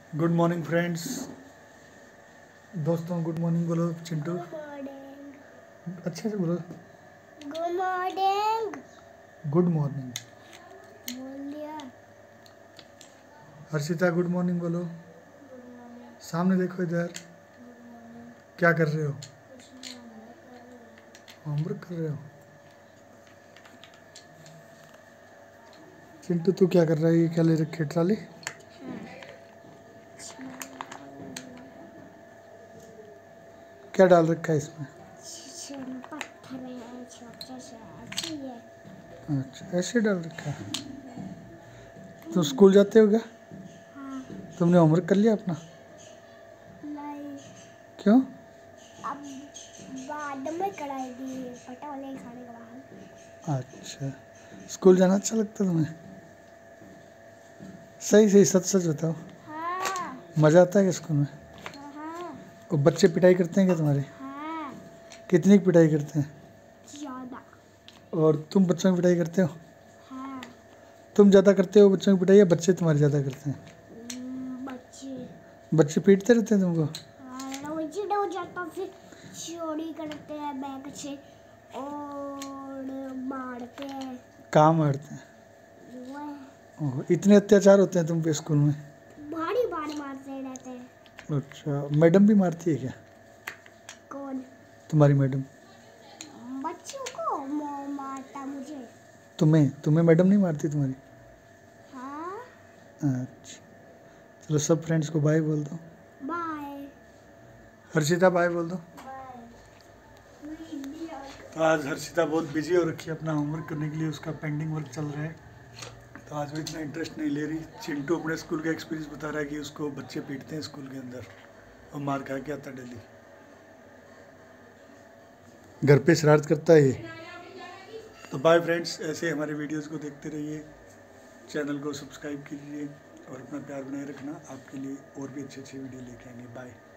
Good morning friends. दोस्तों good morning बोलो चिंटू। अच्छे से बोलो। Good morning. गुड मॉर्निंग बोल दिया। हर्षिता गुड मॉर्निंग बोलो। सामने देखो इधर। क्या कर रहे हो? होमवर्क कर रहे हो? चिंटू तू क्या कर रहा है? ये क्या ले रखी है ट्रॉली? क्या डाल रखा है इसमें? पत्थर है छोटे से ऐसे ही है। अच्छा ऐसे डाल रखा है। तुम स्कूल जाते हो क्या? हाँ। तुमने होमवर्क कर लिया अपना? नहीं। क्यों? अब बाद में कराएगी पटोले खाने के बाद। अच्छा स्कूल जाना अच्छा लगता है तुम्हें? सही सही सच सच बताओ। हाँ। मज़ा आता है क्या स्कूल में? हाँ। और बच्चे पिटाई करते हैं क्या तुम्हारे? हाँ। कितनी की पिटाई करते हैं? ज़्यादा। और तुम बच्चों की पिटाई करते हो? हाँ। तुम ज़्यादा करते हो बच्चों की पिटाई या बच्चे तुम्हारे ज़्यादा करते हैं? बच्चे। बच्चे पीटते रहते हैं तुमको? हाँ, रोज हो जाता फिर चोरी करते हैं बैग से और मारते हैं। कहाँ मारते हैं? ओह, इतने अत्याचार होते हैं तुम पे स्कूल में? भारी भारी मारते रहते हैं। अच्छा मैडम भी मारती है क्या? कौन? तुम्हारी मैडम? बच्चों को मारता मुझे। तुम्हें तुम्हें मैडम नहीं मारती तुम्हारी? हाँ। अच्छा चलो सब फ्रेंड्स को बाय बोल दो। बाय। हर्षिता बाय बोल दो। बाय। तो आज हर्षिता बहुत बिजी हो रखी है अपना होमवर्क करने के लिए, उसका पेंडिंग वर्क चल रहा है तो आज वो इतना इंटरेस्ट नहीं ले रही। चिंटू अपने स्कूल का एक्सपीरियंस बता रहा है कि उसको बच्चे पीटते हैं स्कूल के अंदर और मार खा के आता डेली। घर पे शरारत करता है ये। तो बाय फ्रेंड्स, ऐसे हमारे वीडियोस को देखते रहिए, चैनल को सब्सक्राइब कीजिए और अपना प्यार बनाए रखना। आपके लिए और भी अच्छे अच्छे वीडियो लेके आएंगे। बाय।